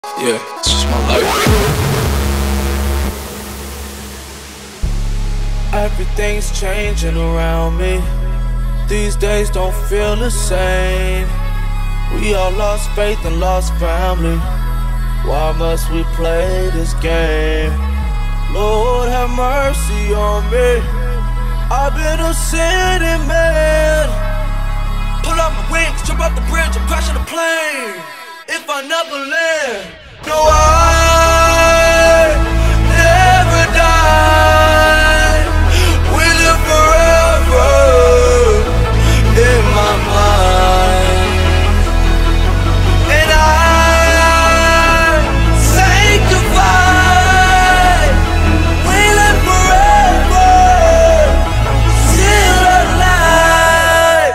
Yeah, it's just my life. Everything's changing around me. These days don't feel the same. We all lost faith and lost family. Why must we play this game? Lord have mercy on me. I've been a sinning man. Pull out my wings, jump off the bridge and crash on the plane. If I never land, no, I never die. We live forever in my mind, and I sanctified. We live forever, still alive.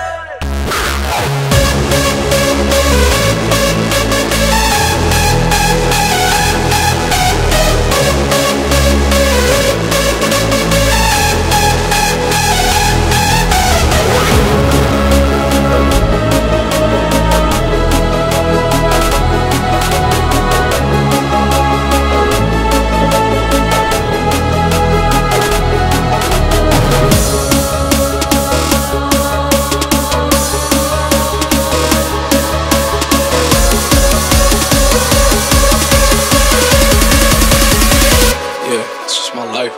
It's just my life.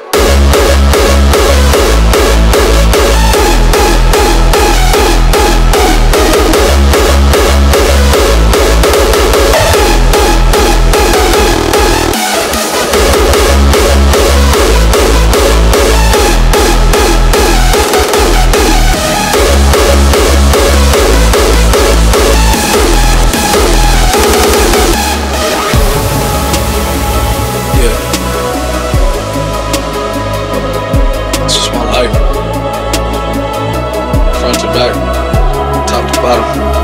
Front to back, top to bottom.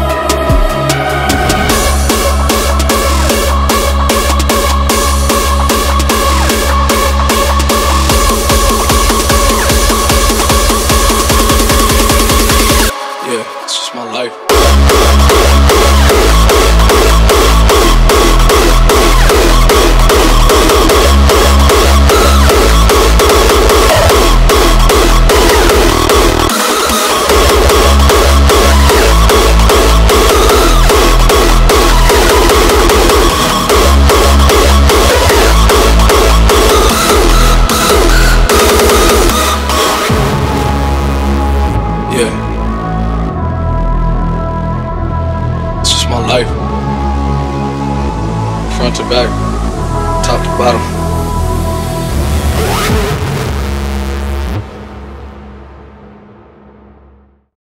Yeah, it's just my life. Yeah, it's just my life. Front to back, top to bottom.